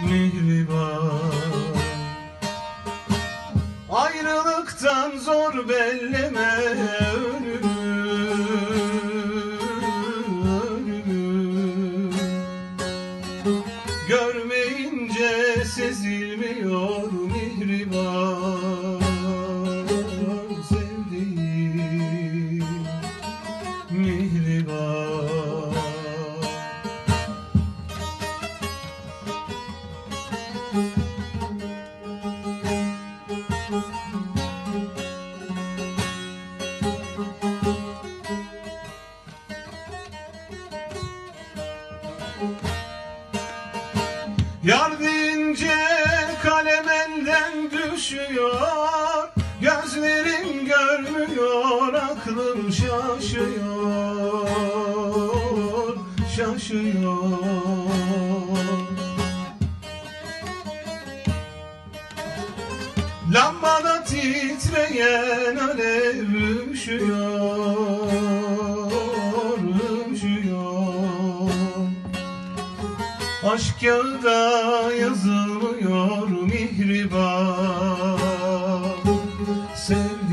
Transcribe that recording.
mihriban. Ayrılıktan zor belleme ölümü, görmeyince sezilmiyor mihriban. Sevdiğim mihriban. Yar deyince kalem elden düşüyor, gözlerim görmüyor, aklım şaşıyor, şaşıyor. Lambada titreyen alev üşüyor, üşüyor. Aşk kağıda yazılmıyor mihriban. Sevdiğim